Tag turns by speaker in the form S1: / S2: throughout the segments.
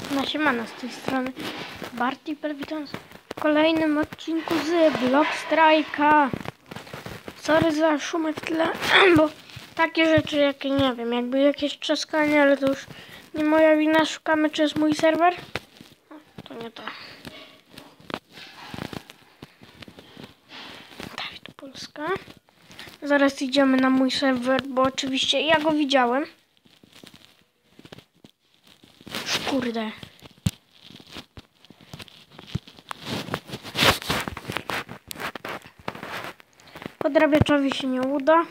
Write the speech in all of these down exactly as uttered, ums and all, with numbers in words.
S1: Na siemano, z tej strony Bartipel, witam w kolejnym odcinku z Block Strike'a. Sorry za szumy w tle, bo takie rzeczy, jakie nie wiem, jakby jakieś trzaskanie, ale to już nie moja wina. Szukamy, czy jest mój serwer. O, to nie to. Dawid Polska. Zaraz idziemy na mój serwer, bo oczywiście ja go widziałem. Kurde. Podrabiaczowi się nie uda.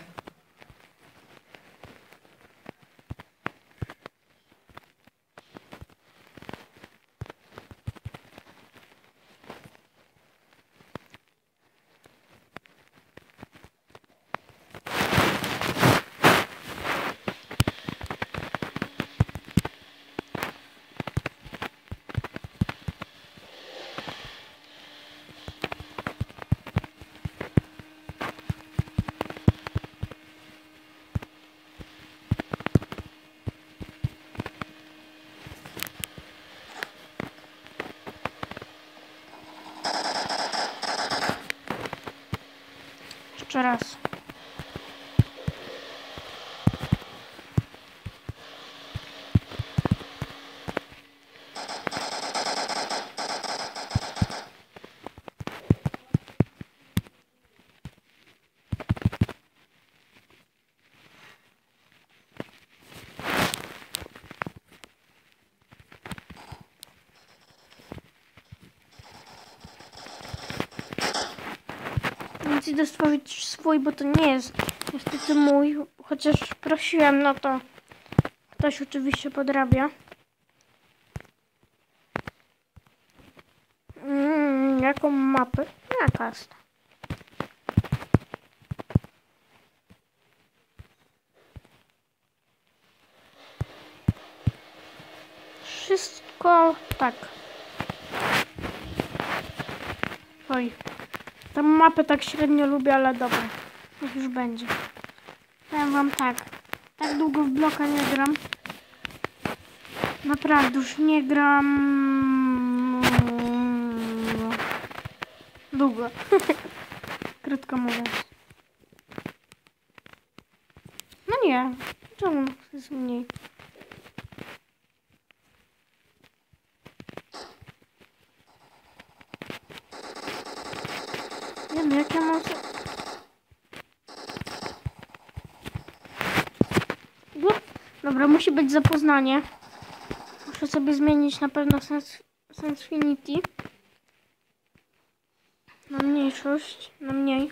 S1: Jeszcze raz. Więc idę stworzyć swój, bo to nie jest niestety mój, chociaż prosiłem, no to ktoś oczywiście podrabia. Mm, jaką mapę? Jaka jest? Wszystko tak. Oj. Tę mapę tak średnio lubię, ale dobra. Niech już będzie. Powiem wam tak. Tak długo w bloka nie gram. Naprawdę już nie gram. Długo. Krótko mówiąc. No nie. Czemu jest mniej? Nie wiem, jak ja mam... Dobra, musi być zapoznanie. Muszę sobie zmienić na pewno sens, Sensefinity. Na mniejszość, na mniej.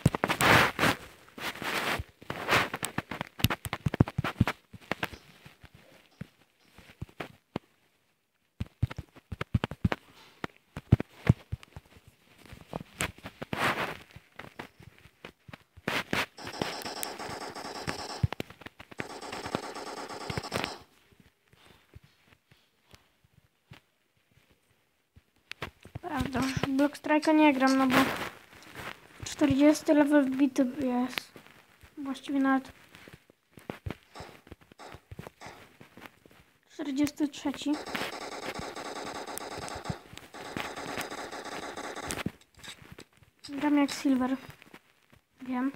S1: Prawda, już w Block Strike'a nie gram, no bo czterdziesty level wbity jest. Właściwie nawet czterdziesty trzeci. Gram jak Silver. Wiem.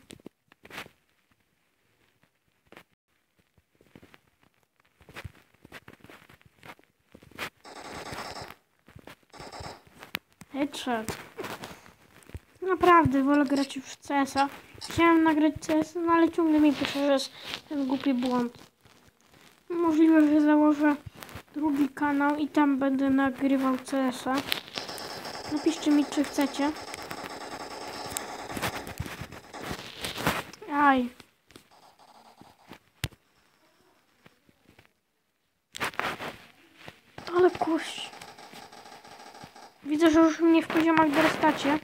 S1: Headshot. Naprawdę, wolę grać już w C S a. Chciałem nagrać C S a, no ale ciągle mi pisze, że jest ten głupi błąd. Możliwe, że założę drugi kanał i tam będę nagrywał C S a. Napiszcie mi, czy chcecie. Aj. Ale kuś. Widzę, że już mnie w poziomach dorastacie.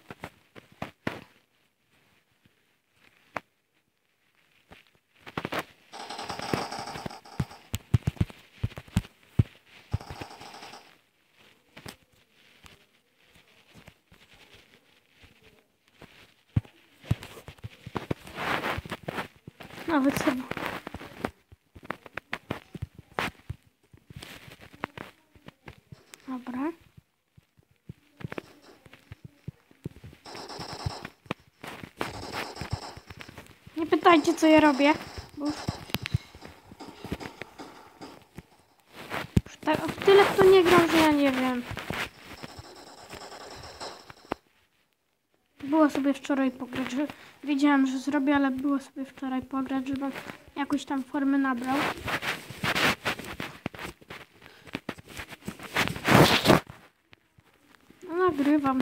S1: Nawet sobie. Dobra. Nie pytajcie, co ja robię, bo już, już tak, w tyle w to nie gram, że ja nie wiem. Było sobie wczoraj pograć, że wiedziałem, że zrobię, ale było sobie wczoraj pograć, żebym jakoś tam formę nabrał. No nagrywam.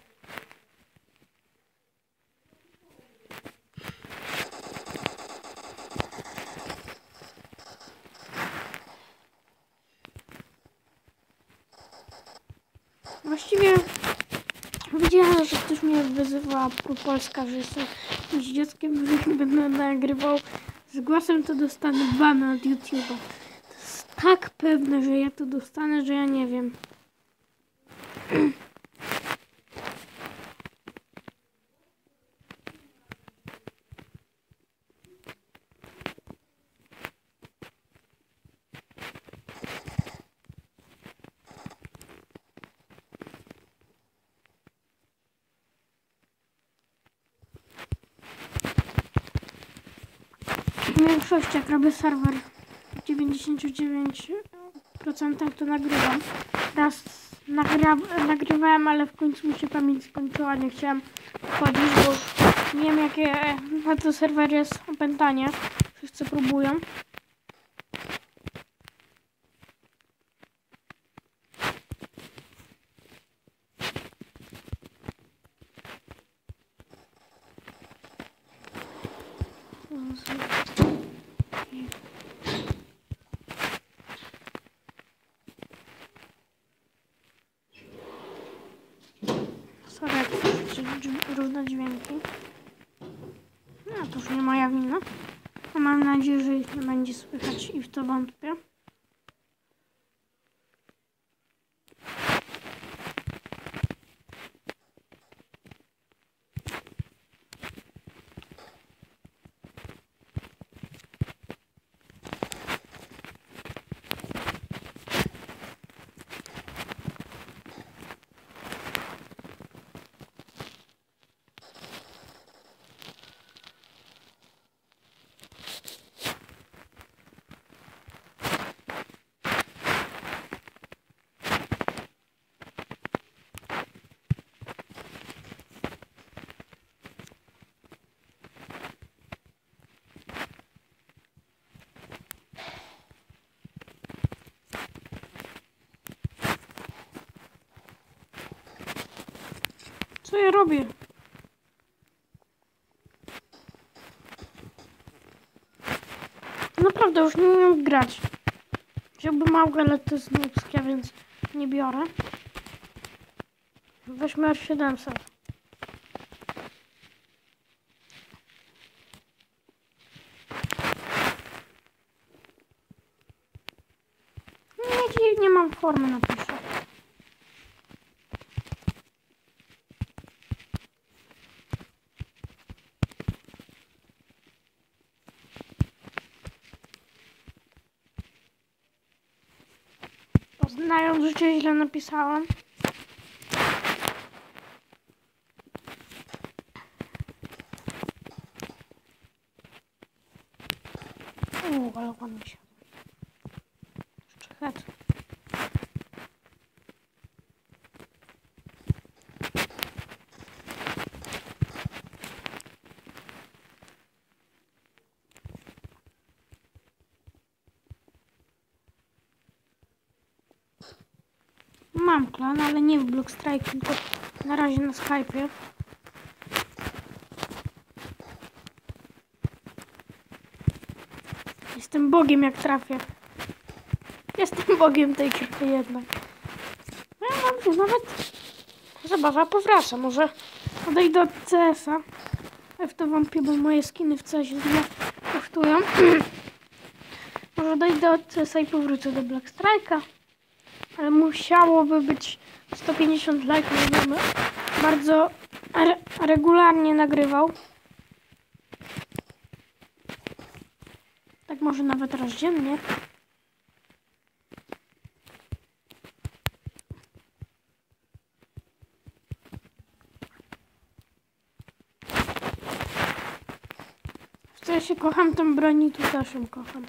S1: Właściwie widziałem, że ktoś mnie wyzywa ProPolska, że jestem jakimś dzieckiem, że jak będę nagrywał z głosem, to dostanę bana od YouTube'a. To jest tak pewne, że ja to dostanę, że ja nie wiem. W większości jak robię serwer w dziewięćdziesiąt dziewięć procent to nagrywam. Raz nagra nagrywałem, ale w końcu mi się pamięć skończyła, nie chciałam wchodzić, bo nie wiem jakie na to serwer jest opętanie. Wszyscy próbują. Sorry, jak różne dźwięki. No to już nie moja wina. Mam nadzieję, że ich nie będzie słychać i w to wątpię. Co ja robię? Naprawdę już nie umiem grać. Wziąłbym małkę, ale to jest niebskie, więc nie biorę. Weźmy R siedemset. Nie, nie mam formy, napiszę. Poznając życie, źle napisałam. Uuu, ale ładnie się. Jeszcze het. Mam klan, ale nie w Blockstrike, tylko na razie na Skype'ie. Jestem bogiem, jak trafię. Jestem bogiem tej gry jednak. No ja mam tu nawet zabawa powraca. Może odejdę od C S a. W to wątpię, bo moje skiny w C S ie źle kosztują. Może odejdę od C S a i powrócę do Blockstrike'a. Ale musiałoby być sto pięćdziesiąt lajków, żebym bardzo re regularnie nagrywał. Tak może nawet raz dziennie. ja się kocham tą broń i tu też ją kocham.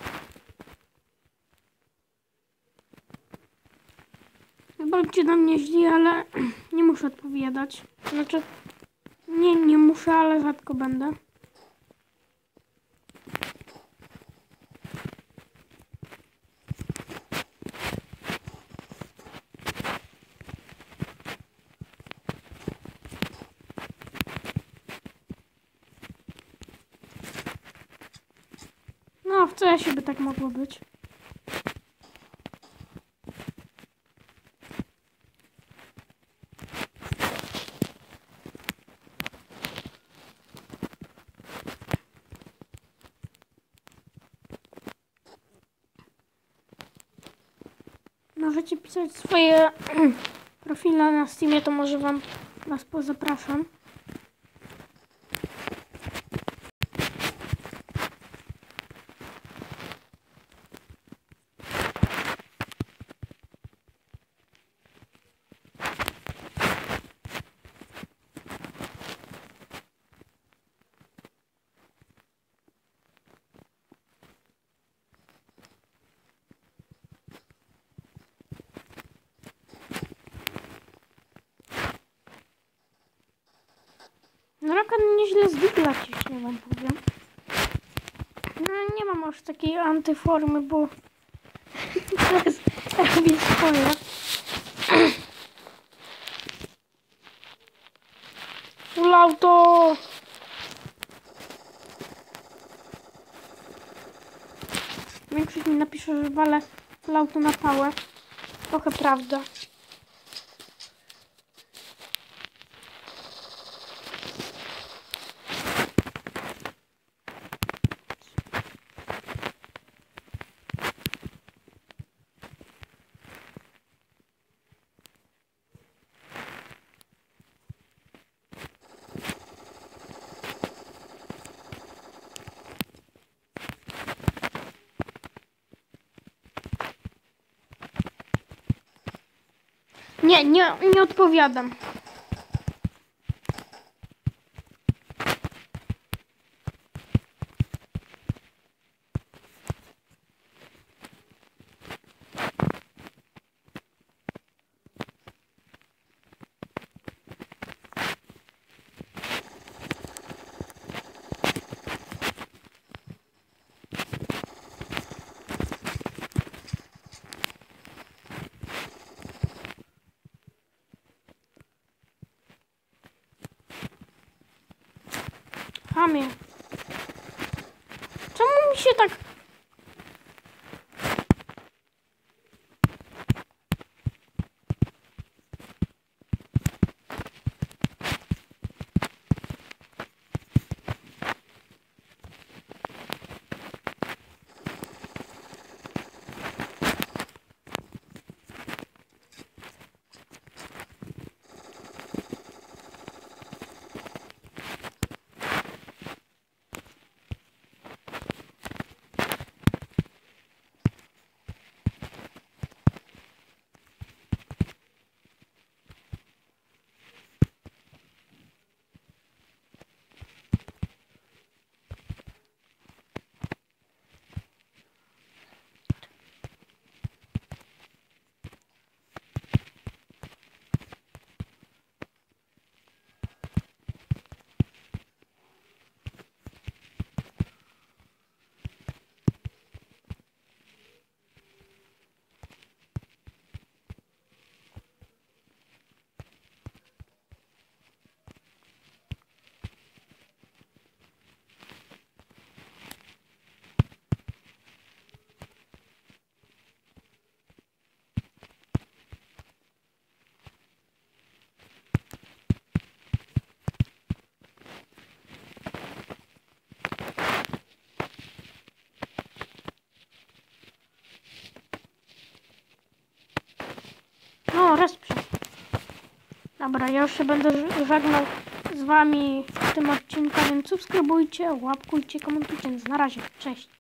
S1: Bądźcie do mnie źli, ale nie muszę odpowiadać. Znaczy, nie, nie muszę, ale rzadko będę. No, w co ja się by tak mogło być? Możecie pisać swoje profile na Steamie, to może wam was pozapraszam. No Rakan nieźle zwykle ciśnie, wam powiem. No nie mam aż takiej antyformy, bo teraz robi swoje. Full auto! Większość mi napisze, że walę full auto na pałę. Trochę prawda. Nie, nie, nie odpowiadam. Chamie. Czemu mi się tak... No, resprzy. Dobra, ja już się będę żegnał z wami w tym odcinku, więc subskrybujcie, łapkujcie, komentujcie. Na razie, cześć.